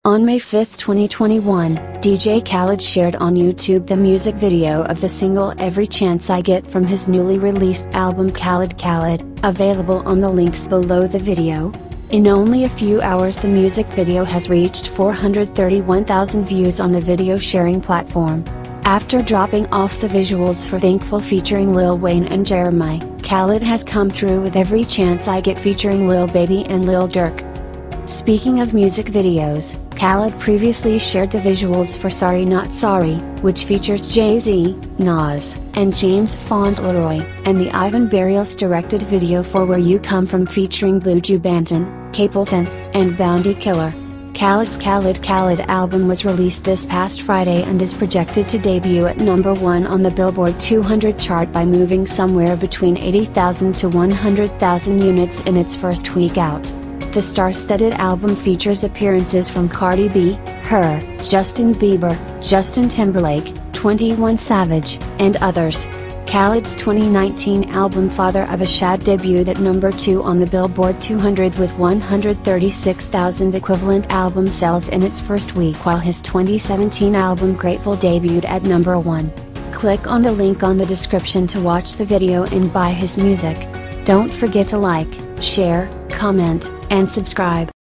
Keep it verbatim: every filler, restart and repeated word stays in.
On May fifth twenty twenty-one, D J Khaled shared on YouTube the music video of the single Every Chance I Get from his newly released album Khaled Khaled, available on the links below the video. In only a few hours the music video has reached four hundred thirty-one thousand views on the video sharing platform. After dropping off the visuals for Thankful featuring Lil Wayne and Jeremiah, Khaled has come through with Every Chance I Get featuring Lil Baby and Lil Durk. Speaking of music videos, Khaled previously shared the visuals for Sorry Not Sorry, which features Jay-Z, Nas, and James Fauntleroy, and the Ivan Barrios directed video for Where You Come From featuring Buju Banton, Capleton, and Bounty Killer. Khaled's Khaled Khaled album was released this past Friday and is projected to debut at number one on the Billboard two hundred chart by moving somewhere between eighty thousand to one hundred thousand units in its first week out. The star-studded album features appearances from Cardi B, Her, Justin Bieber, Justin Timberlake, twenty-one Savage, and others. Khaled's twenty nineteen album Father of a Shad debuted at number two on the Billboard two hundred with one hundred thirty-six thousand equivalent album sales in its first week, while his twenty seventeen album Grateful debuted at number one. Click on the link on the description to watch the video and buy his music. Don't forget to like, share, comment, and subscribe.